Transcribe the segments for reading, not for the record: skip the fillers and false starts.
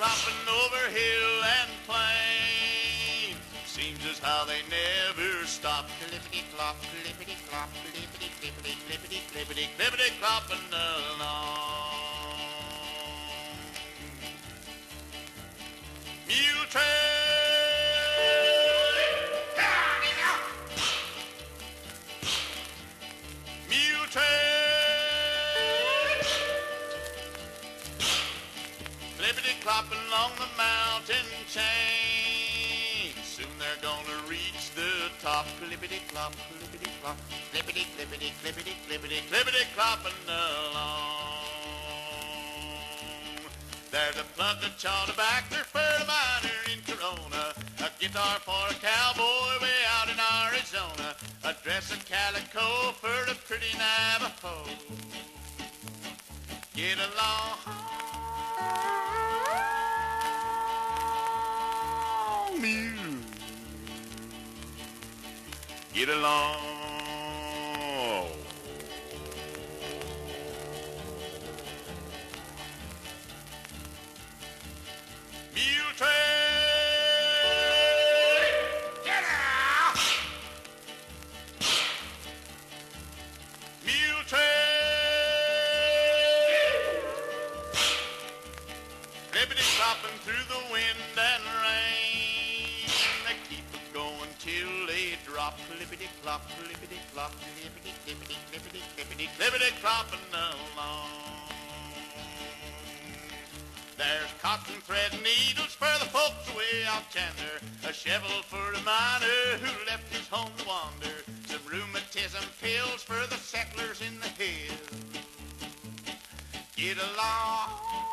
clopping over hill and plain. Seems as how they never stop. Clippity clop, clippity clop, clippity clippity clippity clippity clippity clopping along. Mule train. Mule train. Clippity clopping along the mountain chain. Soon they're gonna reach the top. Clippity clop, clippity clop, clippity clippity clippity clippity clippity clopping along. There's a plunger chawed back there for a miner in Corona, a guitar for a cowboy way out in Arizona, a dress of calico for a pretty Navajo. Get along, mule. Get along. Mule train. Get out. Mule train. Clippity clopping through the wind and rain. They keep it going till they drop. Clippity clop, clippity clop, clippity clippity clippity clippity clippity clopping along. There's cotton thread needles for the folks away out Chandler, a shovel for a miner who left his home to wander, some rheumatism pills for the settlers in the hills. Get along,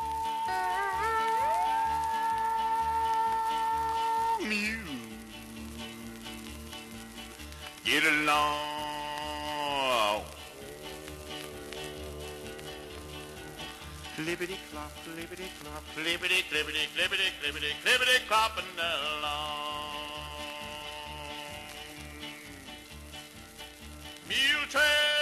mule. Get along. Clippity clop, clippity clop, clippity clippity clippity clippity clippity clopping along. Mule train.